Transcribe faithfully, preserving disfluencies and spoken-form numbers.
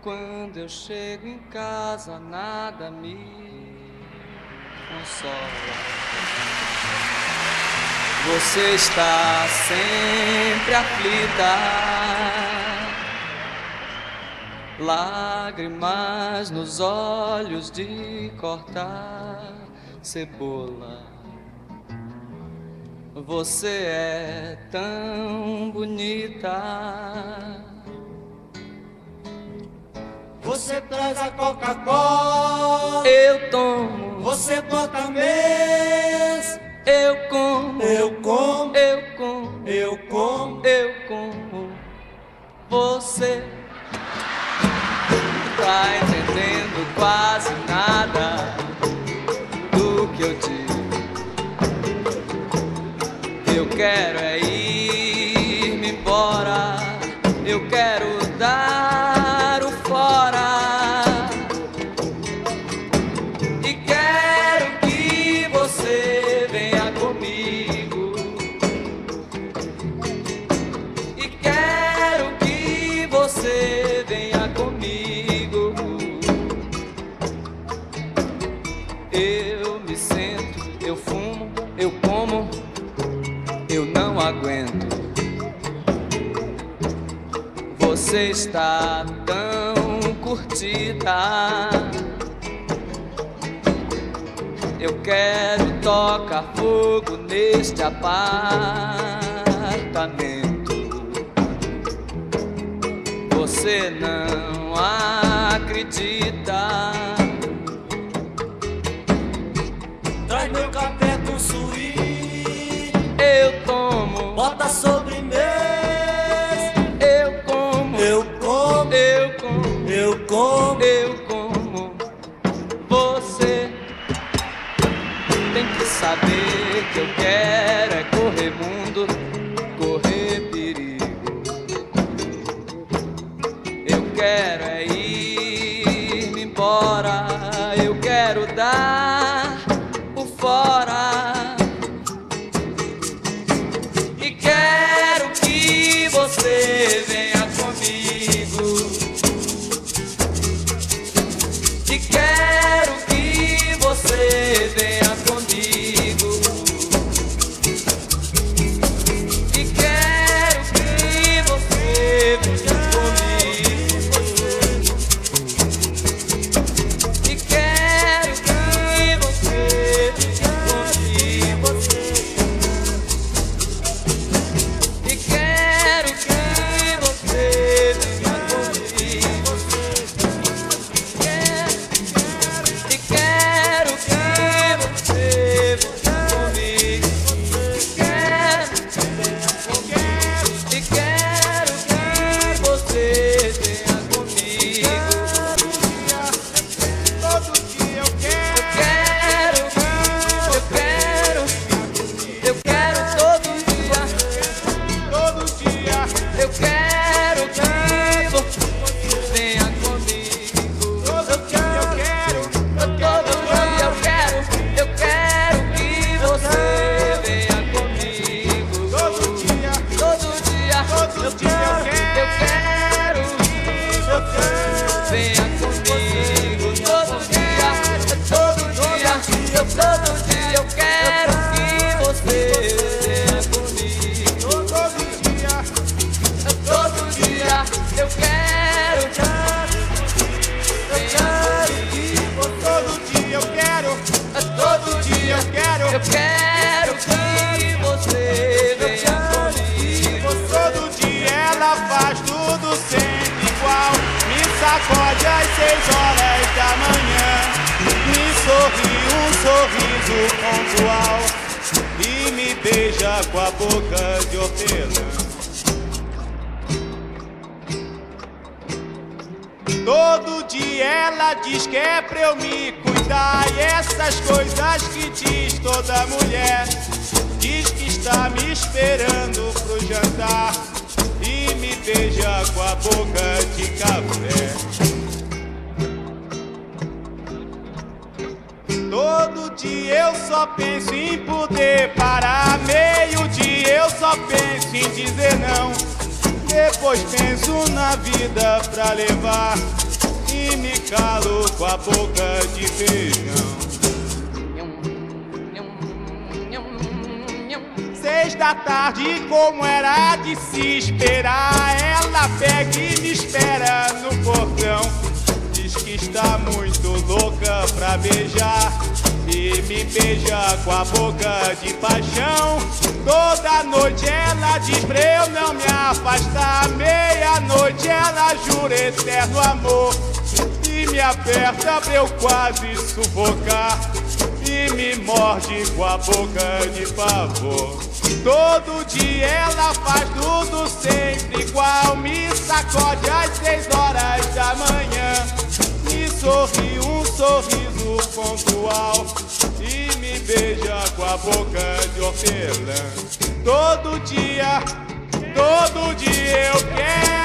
Quando eu chego em casa, nada me consola. Você está sempre aflita, lágrimas nos olhos de cortar cebola. Você é tão bonita. Você traz a Coca-Cola, Eu tomo. você bota mês, Eu como. eu como, Eu como. eu como. Eu como. Você tá entendendo quase nada do que eu digo. Eu quero é ir-me embora. Eu quero dar o fora. E quero que você venha comigo. E quero que você venha comigo. Eu me sento, eu fumo, eu como, eu não aguento. Você está tão curtida. Eu quero tocar fogo neste apartamento. Você não acredita. Traz meu café com suíte, Eu tomo. bota sobremesa, Eu como. eu como, Eu como. eu como. Eu como. Você tem que saber que eu quero é correr mundo, correr perigo. Eu quero é ir-me embora. Eu quero dar o fora. E quero que você venha comigo. E quero que você venha comigo. E quero que você venha comigo. E quero que você venha comigo. E quero que você venha comigo. E quero que você venha comigo. Quero, e quero que você venha comigo. Todo dia eu Eu quero, quero, eu quero, eu quero todo dia. todo dia. Eu quero que você venha comigo. Todo dia eu quero, Todo dia eu quero, eu quero que você venha comigo. todo dia, Todo dia, todo dia eu quero, eu quero eu quero. venha comigo. Todo dia, todo dia, eu todo dia eu quero que você venha comigo. Todo dia, Todo dia eu quero todo dia eu quero, todo dia eu quero. eu quero que você venha comigo. Todo dia ela faz tudo sempre igual. Me sacode às seis horas da manhã. Me sorri um sorriso pontual. E me beija com a boca de hortelã. Todo dia ela diz que é pra eu me cuidar. E essas coisas que diz toda mulher. Diz que está me esperando pro jantar. E me beija com a boca de café. Todo dia eu só penso em poder parar. Meio dia eu só penso em dizer não. Depois penso na vida pra levar. e me calo com a boca de feijão. Seis da tarde, como era de se esperar, ela pega e me espera no portão. Diz que está muito louca pra beijar e me beija com a boca de paixão. Toda noite ela diz pra eu não me afastar. Meia-noite ela jura eterno amor e me aperta pra eu quase sufocar e me morde com a boca de pavor. Todo dia ela faz tudo sempre igual, me sacode às seis horas da manhã, me sorri um sorriso pontual e me beija com a boca de hortelã. Todo dia, todo dia eu quero